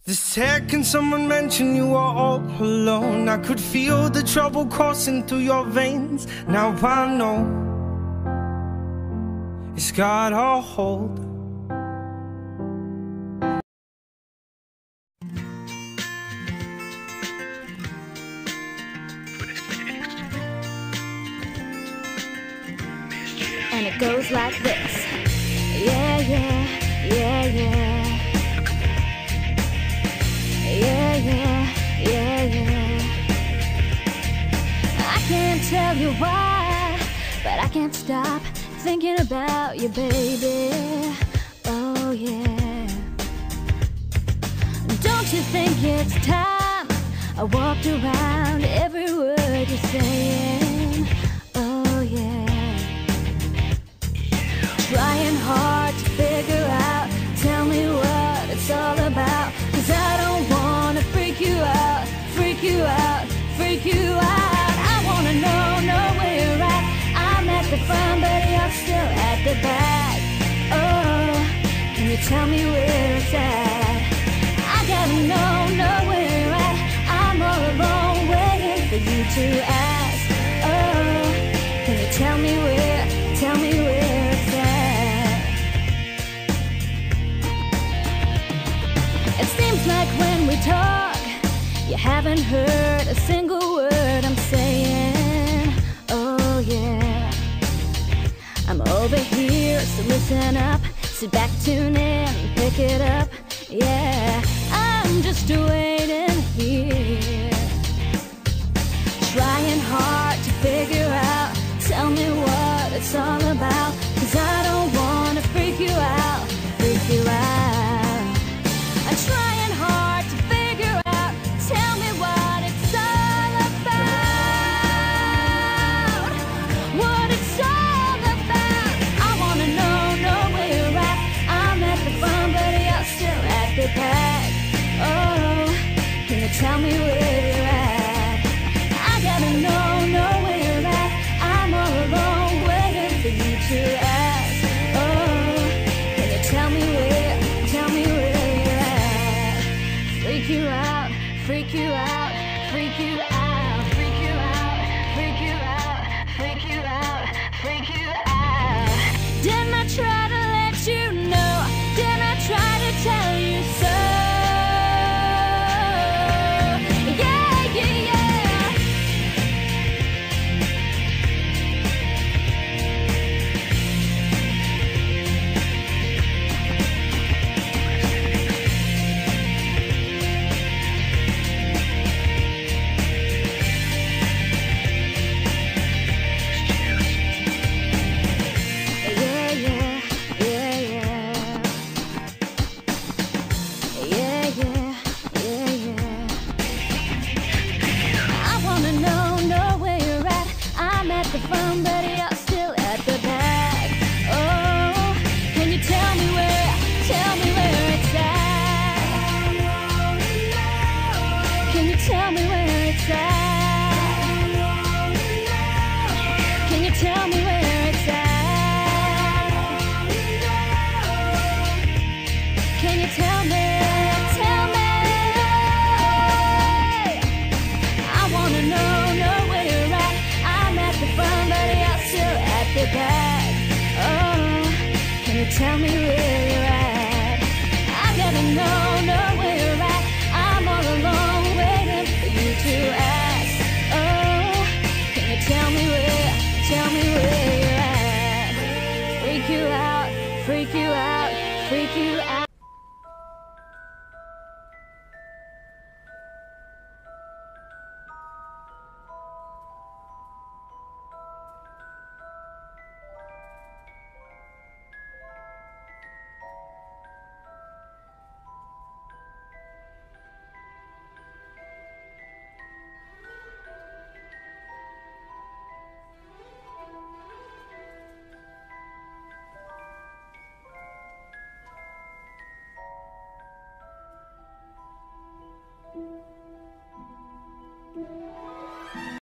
The second someone mentioned you were all alone, I could feel the trouble coursing through your veins. Now I know it's got a hold. And it goes like this. Yeah, yeah, yeah, yeah. Yeah, yeah, yeah, yeah. I can't tell you why, but I can't stop thinking about you, baby. Oh, yeah. Don't you think it's time I walked around every word you're saying? Oh, yeah. Trying hard to figure out, tell me what it's all about. 'Cause I don't wanna freak you out, freak you out, freak you out. I wanna know where you're at. I'm at the front, but you're still at the back. Oh, can you tell me where it's at? I gotta know where you're at. I'm all alone waiting for you to ask. Oh, can you tell me where it's at? It seems like when we talk, you haven't heard a single word I'm saying. Oh yeah, I'm over here, so listen up. Sit back, tune in, pick it up. Yeah, I'm just waiting here, trying hard to figure out. Tell me what it's all about, 'cause I don't wanna freak you out, freak you out. I'm trying hard to figure out. Tell me what it's all about, what it's all about. I wanna know where you're at. I'm at the front, but you're still at the back. Oh, can you tell me where you're at? I gotta know where you're at. I'm all alone waiting for you to ask. Oh, can you tell me where you're at? Freak you out, freak you out, freak you out, freak you out, freak you out, freak you out, freak you out. Didn't I try to let you know? Didn't I try to tell you so? Yeah, yeah, yeah. The front, but you're still at the back. Oh, can you tell me where it's at? Can you tell me where it's at? Can you tell me where it's at? Can you tell me? I wanna know where you're at. I'm at the front, but you're still at the back. Oh, can you tell me where you're at? I gotta know where you're at. I'm all alone waiting for you to ask. Oh, can you tell me where you're at? Freak you out, freak you out, freak you out.